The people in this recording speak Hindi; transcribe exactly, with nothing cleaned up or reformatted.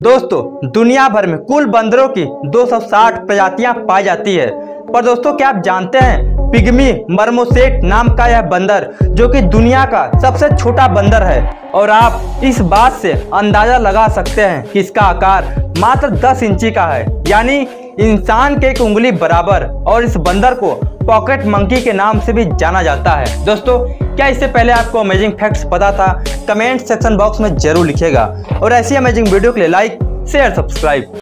दोस्तों दुनिया भर में कुल बंदरों की दो सौ साठ प्रजातियां पाई जाती है। पर दोस्तों क्या आप जानते हैं पिग्मी मर्मोसेट नाम का यह बंदर जो कि दुनिया का सबसे छोटा बंदर है और आप इस बात से अंदाजा लगा सकते हैं कि इसका आकार मात्र दस इंची का है, यानी इंसान के एक उंगली बराबर। और इस बंदर को पॉकेट मंकी के नाम से भी जाना जाता है। दोस्तों क्या इससे पहले आपको अमेजिंग फैक्ट्स पता था? कमेंट सेक्शन बॉक्स में जरूर लिखिएगा और ऐसी अमेजिंग वीडियो के लिए लाइक शेयर सब्सक्राइब